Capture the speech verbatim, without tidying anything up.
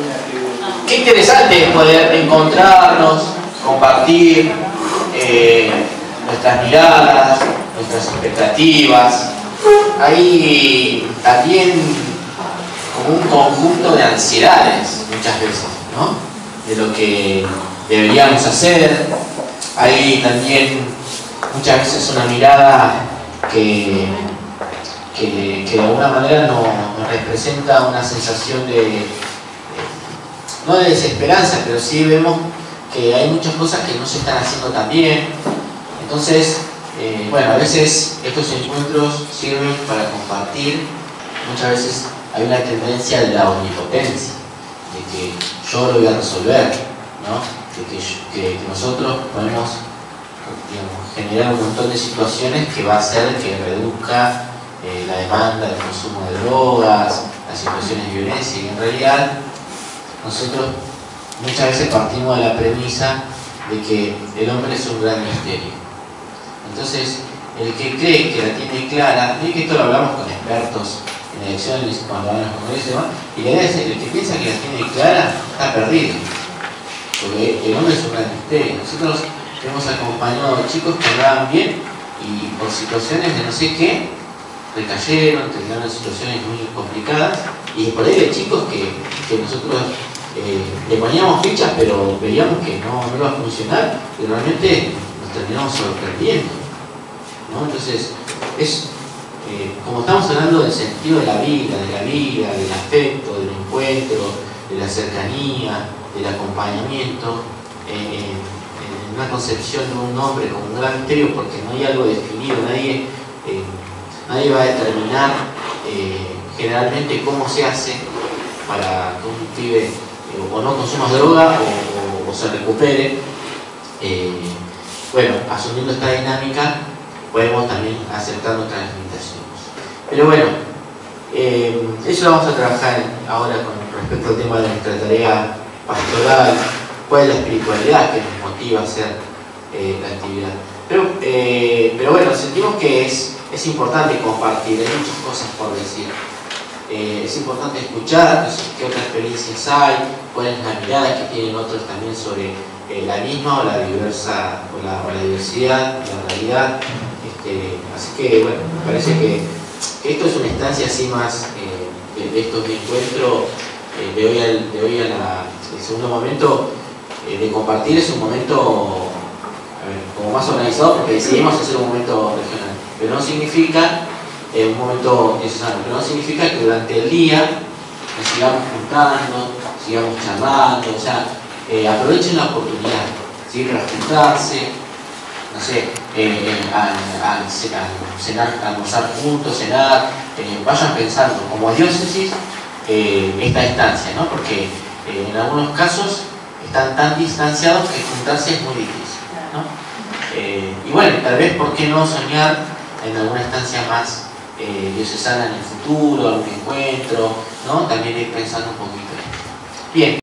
Qué interesante es poder encontrarnos, compartir eh, nuestras miradas, nuestras expectativas. Hay también como un conjunto de ansiedades muchas veces, ¿no? De lo que deberíamos hacer. Hay también muchas veces una mirada que, que, que de alguna manera nos, nos representa una sensación de, no de desesperanza, pero sí vemos que hay muchas cosas que no se están haciendo tan bien. Entonces, eh, bueno, a veces estos encuentros sirven para compartir. Muchas veces hay una tendencia de la omnipotencia, de que yo lo voy a resolver, ¿no? De que, que, que nosotros podemos, digamos, generar un montón de situaciones que va a hacer que reduzca eh, la demanda del consumo de drogas, las situaciones de violencia, y en realidad nosotros muchas veces partimos de la premisa de que el hombre es un gran misterio. Entonces, el que cree que la tiene clara, y que esto lo hablamos con expertos en elecciones, cuando van a los congresos y demás, y la idea es el que piensa que la tiene clara, está perdido. Porque el hombre es un gran misterio. Nosotros hemos acompañado a chicos que andaban bien y por situaciones de no sé qué, recayeron, terminaron en situaciones muy complicadas, y por ahí de chicos que, que nosotros Eh, le poníamos fichas, pero veíamos que no, no iba a funcionar y realmente nos terminamos sorprendiendo, ¿no? Entonces, es, eh, como estamos hablando del sentido de la vida, de la vida, del afecto, del encuentro, de la cercanía, del acompañamiento, eh, en una concepción de un hombre como un gran misterio, porque no hay algo definido, nadie, eh, nadie va a determinar eh, generalmente cómo se hace para que un pibe o no consuma droga o, o, o se recupere. Eh, bueno, asumiendo esta dinámica podemos también aceptar nuestras limitaciones. Pero bueno, eh, eso lo vamos a trabajar ahora con respecto al tema de nuestra tarea pastoral, cuál es la espiritualidad que nos motiva a hacer eh, la actividad. Pero, eh, pero bueno, sentimos que es, es importante compartir, hay muchas cosas por decir. Eh, es importante escuchar qué otras experiencias hay, cuál es la mirada que tienen otros también sobre eh, la misma o la diversa o la, o la diversidad, la realidad. Este, así que bueno, me parece que, que esto es una instancia así más eh, de, de estos encuentros eh, de hoy al, de hoy a la, el segundo momento eh, de compartir. Es un momento a ver, como más organizado porque decidimos hacer un momento regional, pero no significa en un momento necesario, pero no significa que durante el día nos sigamos juntando, sigamos charlando, o sea, eh, aprovechen la oportunidad, ¿sí? Para juntarse, no sé, eh, a, a, a cenar, a almorzar juntos, cenar, eh, vayan pensando como diócesis eh, esta distancia, ¿no? Porque eh, en algunos casos están tan distanciados que juntarse es muy difícil, ¿no? Eh, y bueno, tal vez, ¿por qué no soñar en alguna estancia más Eh, diocesana en el futuro, algún encuentro, ¿no? También ir pensando un poquito. Bien.